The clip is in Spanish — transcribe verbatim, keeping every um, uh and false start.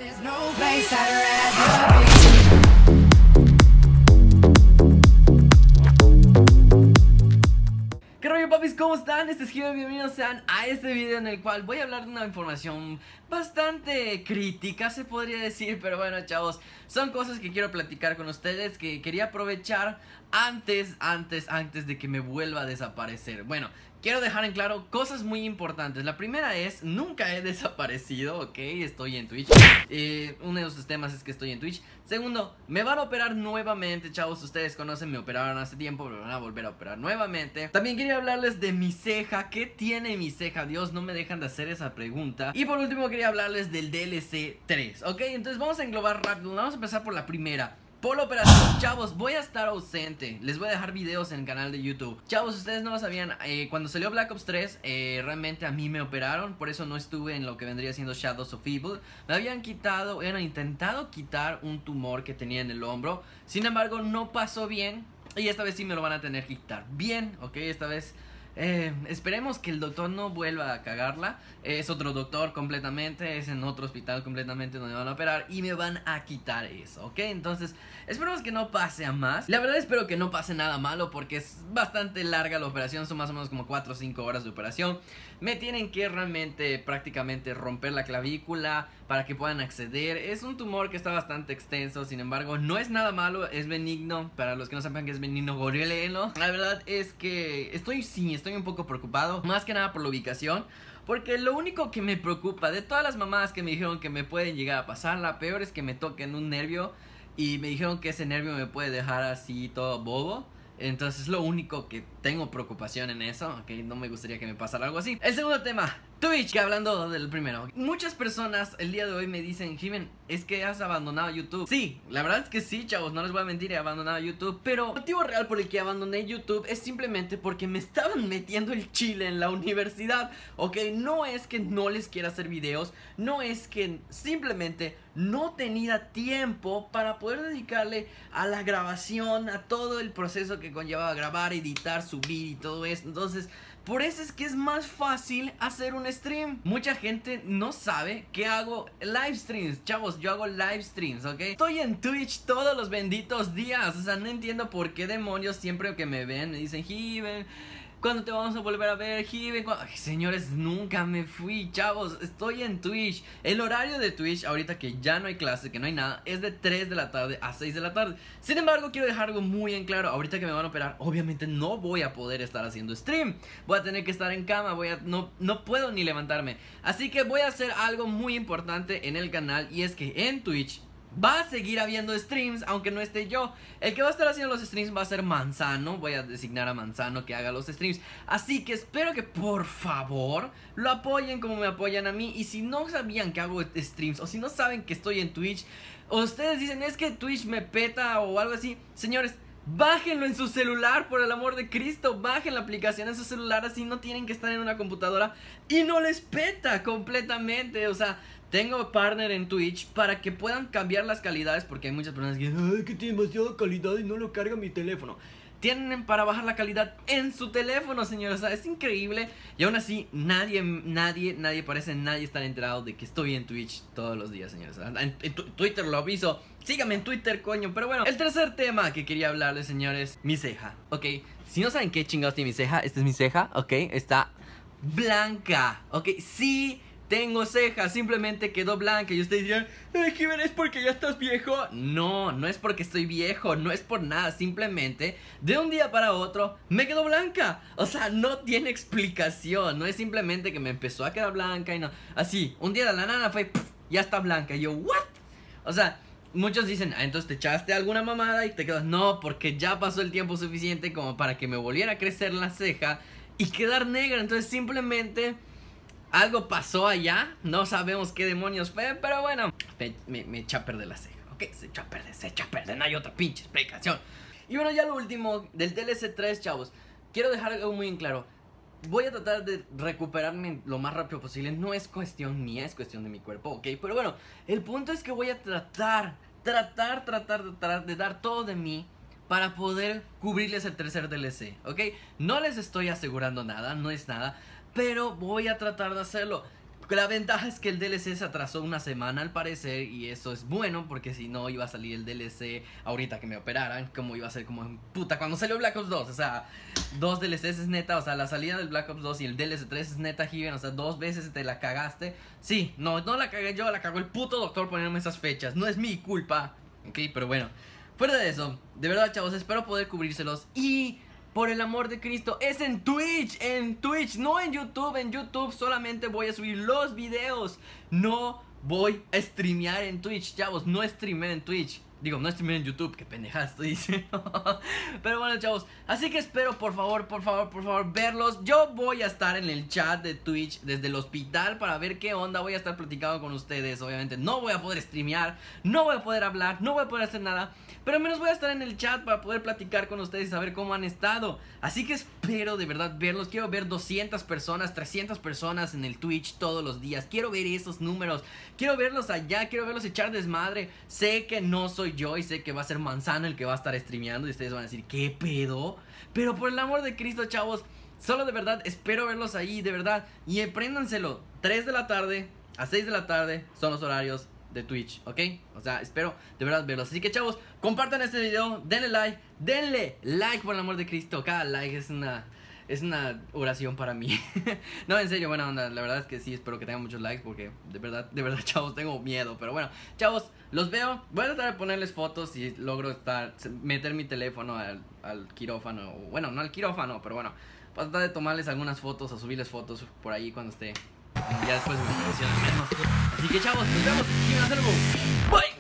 ¿Qué rollo, papis? ¿Cómo están? Este es Given, bienvenidos sean a este video en el cual voy a hablar de una información bastante crítica, se podría decir. Pero bueno, chavos, son cosas que quiero platicar con ustedes, que quería aprovechar antes, antes, antes de que me vuelva a desaparecer. Bueno, quiero dejar en claro cosas muy importantes. La primera es, nunca he desaparecido, ok, estoy en Twitch. eh, Uno de los temas es que estoy en Twitch. Segundo, me van a operar nuevamente, chavos. Ustedes conocen, me operaron hace tiempo, me van a volver a operar nuevamente. También quería hablarles de mi ceja. ¿Qué tiene mi ceja? Dios, no me dejan de hacer esa pregunta. Y por último quería hablarles del D L C tres, ok, entonces vamos a englobar rápido. Vamos a empezar por la primera. Por la operación, chavos, voy a estar ausente. Les voy a dejar videos en el canal de YouTube. Chavos, ustedes no lo sabían, eh, cuando salió Black Ops tres, eh, realmente a mí me operaron. Por eso no estuve en lo que vendría siendo Shadows of Evil. Me habían quitado, habían intentado quitar un tumor que tenía en el hombro. Sin embargo, no pasó bien. Y esta vez sí me lo van a tener que quitar bien, ok, esta vez... Eh, esperemos que el doctor no vuelva a cagarla. Es otro doctor completamente, es en otro hospital completamente donde van a operar y me van a quitar eso, ¿ok? Entonces, esperemos que no pase a más. La verdad espero que no pase nada malo porque es bastante larga la operación, son más o menos como cuatro o cinco horas de operación. Me tienen que realmente prácticamente romper la clavícula para que puedan acceder. Es un tumor que está bastante extenso, sin embargo no es nada malo, es benigno. Para los que no sepan que es benigno, gorileno. La verdad es que estoy, sí, estoy un poco preocupado, más que nada por la ubicación. Porque lo único que me preocupa de todas las mamadas que me dijeron que me pueden llegar a pasar, la peor es que me toquen un nervio y me dijeron que ese nervio me puede dejar así todo bobo. Entonces es lo único que tengo preocupación en eso, ok, no me gustaría que me pasara algo así. El segundo tema, Twitch, que hablando del primero. Muchas personas el día de hoy me dicen, Given, es que has abandonado YouTube. Sí, la verdad es que sí, chavos, no les voy a mentir, he abandonado YouTube. Pero el motivo real por el que abandoné YouTube es simplemente porque me estaban metiendo el chile en la universidad, ok. No es que no les quiera hacer videos, no es que simplemente no tenía tiempo para poder dedicarle a la grabación, a todo el proceso que conllevaba grabar, editar, subir y todo eso. Entonces, por eso es que es más fácil hacer un stream. Mucha gente no sabe que hago live streams, chavos, yo hago live streams, ¿ok? Estoy en Twitch todos los benditos días. O sea, no entiendo por qué demonios siempre que me ven me dicen, Given, ¿cuándo te vamos a volver a ver, Given? Ay, señores, nunca me fui, chavos. Estoy en Twitch. El horario de Twitch, ahorita que ya no hay clase, que no hay nada, es de tres de la tarde a seis de la tarde. Sin embargo, quiero dejar algo muy en claro. Ahorita que me van a operar, obviamente no voy a poder estar haciendo stream. Voy a tener que estar en cama, voy a, no, no puedo ni levantarme. Así que voy a hacer algo muy importante en el canal, y es que en Twitch va a seguir habiendo streams, aunque no esté yo. El que va a estar haciendo los streams va a ser Manzano. Voy a designar a Manzano que haga los streams. Así que espero que por favor lo apoyen como me apoyan a mí. Y si no sabían que hago streams, o si no saben que estoy en Twitch, o ustedes dicen es que Twitch me peta o algo así, señores, bájenlo en su celular, por el amor de Cristo. Bajen la aplicación en su celular, así no tienen que estar en una computadora y no les peta completamente. O sea, tengo partner en Twitch para que puedan cambiar las calidades, porque hay muchas personas que dicen, ay, que tiene demasiada calidad y no lo carga mi teléfono. Tienen para bajar la calidad en su teléfono, señores. O sea, es increíble. Y aún así, nadie, nadie, nadie parece nadie estar enterado de que estoy en Twitch todos los días, señores. En, en Twitter lo aviso. Síganme en Twitter, coño. Pero bueno, el tercer tema que quería hablarles, señores, mi ceja, ok. Si no saben qué chingados tiene mi ceja, esta es mi ceja, ok. Está blanca, ok. Sí, tengo ceja, simplemente quedó blanca. Y ustedes dirán, ay, Given, ¿es porque ya estás viejo? No, no es porque estoy viejo, no es por nada. Simplemente, de un día para otro, me quedó blanca. O sea, no tiene explicación. No es simplemente que me empezó a quedar blanca y no. Así, un día de la nada fue, pff, ya está blanca. Y yo, ¿what? O sea, muchos dicen, ah, entonces te echaste alguna mamada y te quedas. No, porque ya pasó el tiempo suficiente como para que me volviera a crecer la ceja y quedar negra. Entonces simplemente algo pasó allá, no sabemos qué demonios fue, pero bueno, me, me, me echa a perder la ceja, ok, se echa a perder, se echa a perder, no hay otra pinche explicación. Y bueno, ya lo último del D L C tres, chavos, quiero dejar algo muy en claro. Voy a tratar de recuperarme lo más rápido posible. No es cuestión mía, es cuestión de mi cuerpo, ok. Pero bueno, el punto es que voy a tratar, tratar, tratar, tratar de dar todo de mí para poder cubrirles el tercer D L C, ok. No les estoy asegurando nada, no es nada, pero voy a tratar de hacerlo. La ventaja es que el D L C se atrasó una semana al parecer, y eso es bueno porque si no iba a salir el D L C ahorita que me operaran, como iba a ser como en puta cuando salió Black Ops dos, o sea, dos D L Cs es neta, o sea, la salida del Black Ops dos y el D L C tres es neta, Given, o sea, dos veces te la cagaste. Sí, no, no la cagué yo, la cagó el puto doctor poniéndome esas fechas, no es mi culpa, ok, pero bueno, fuera de eso, de verdad chavos, espero poder cubrírselos y... por el amor de Cristo, es en Twitch, en Twitch, no en YouTube. En YouTube solamente voy a subir los videos. No voy a streamear en Twitch, chavos, no streameo en Twitch. Digo, no streameo en YouTube, qué pendejada estoy diciendo. Pero bueno, chavos, así que espero, por favor, por favor, por favor, verlos. Yo voy a estar en el chat de Twitch desde el hospital para ver qué onda. Voy a estar platicando con ustedes, obviamente. No voy a poder streamear, no voy a poder hablar, no voy a poder hacer nada, pero al menos voy a estar en el chat para poder platicar con ustedes y saber cómo han estado. Así que espero de verdad verlos. Quiero ver doscientas personas, trescientas personas en el Twitch todos los días. Quiero ver esos números. Quiero verlos allá, quiero verlos echar desmadre. Sé que no soy yo y sé que va a ser Manzano el que va a estar streameando y ustedes van a decir, ¿qué pedo? Pero por el amor de Cristo, chavos, solo de verdad espero verlos ahí, de verdad. Y apréndanselo, tres de la tarde a seis de la tarde son los horarios de Twitch, ¿ok? O sea, espero de verdad verlos. Así que chavos, compartan este video, denle like, denle like por el amor de Cristo. Cada like es una, es una oración para mí. No, en serio, buena onda, la verdad es que sí, espero que tengan muchos likes porque de verdad, de verdad chavos, tengo miedo. Pero bueno, chavos, los veo, voy a tratar de ponerles fotos si logro estar, meter mi teléfono al, al quirófano. Bueno, no al quirófano, pero bueno, voy a tratar de tomarles algunas fotos o subirles fotos por ahí cuando esté. Ya después me menciona menos. Así que chavos, nos vemos. Bye.